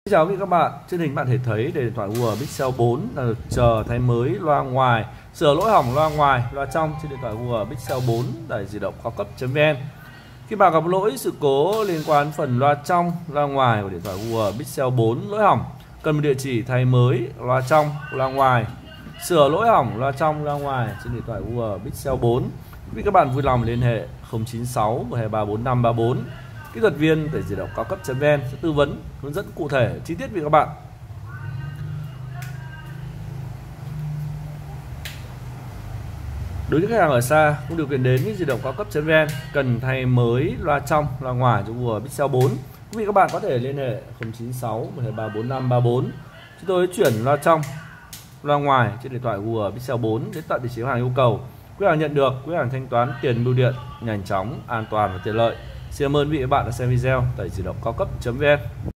Xin chào quý vị các bạn, trên hình bạn thể thấy để điện thoại Google Pixel 4 đang được chờ thay mới loa ngoài, sửa lỗi hỏng loa ngoài, loa trong trên điện thoại Google Pixel 4 tại di động cao cấp.vn. Khi bạn gặp lỗi sự cố liên quan phần loa trong, loa ngoài của điện thoại Google Pixel 4 lỗi hỏng, cần một địa chỉ thay mới loa trong, loa ngoài, sửa lỗi hỏng loa trong, loa ngoài trên điện thoại Google Pixel 4. Quý vị các bạn vui lòng liên hệ 096 123 4534. Kỹ thuật viên tại di động cao cấp.vn sẽ tư vấn hướng dẫn cụ thể chi tiết với các bạn. Đối với khách hàng ở xa không điều kiện đến với di động cao cấp.vn cần thay mới loa trong, loa ngoài cho Google Pixel 4, quý vị các bạn có thể liên hệ 096 123 4534. Chúng tôi chuyển loa trong, loa ngoài trên điện thoại Google Pixel 4 đến tận địa chỉ khách hàng yêu cầu. Quý hàng nhận được, quý hàng thanh toán tiền bưu điện nhanh chóng, an toàn và tiện lợi. Xin cảm ơn quý vị và các bạn đã xem video tại di động cao cấp.vn.